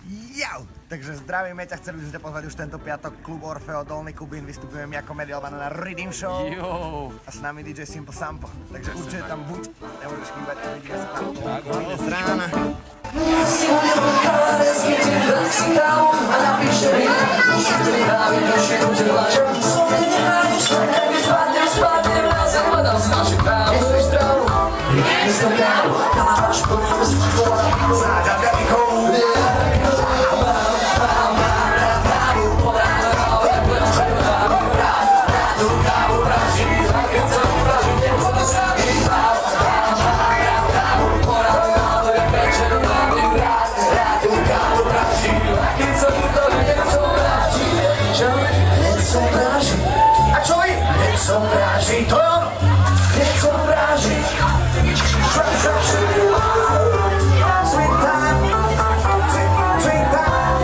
Jau! Takže zdravíme ťa, chceli by sme ťa pozvať už tento piatok, klub Orfeo, Dolný Kubín, vystupujeme ako Medial Banana Rhythm Show. Jo. A s nami DJ Simple Sample, takže určite tam buď, nemôžeš chýbať, vidíme sa tam. Tak, z rána. To je ono, keď som vráži. Sweet time, sweet time.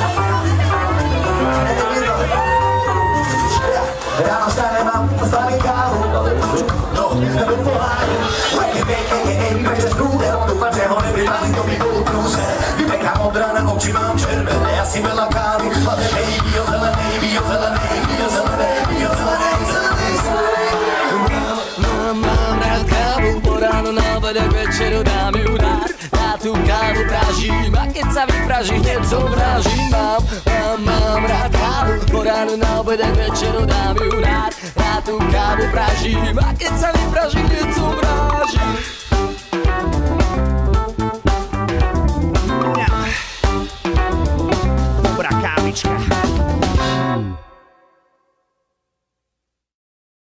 Ráno vstanem, mám slavím kávu. No, nebo poháňu. Večer prúde, dúfam, že ho nevypadli, to by bolo prúse. Vypekám od rána, oči mám červené, asi veľa kávy. Hlavne baby, o zelenej, bio zelenej, bio zelenej, bio zelenej, zelenej, zelenej. Mám rád kávu, po ráno na obede k večeru dám ju rád. Ja tú kávu pražím a keď sa vypraží, hneď zobrážim. Mám rád kávu, po ráno na obede k večeru dám ju rád. Ja tú kávu pražím a keď sa vypraží,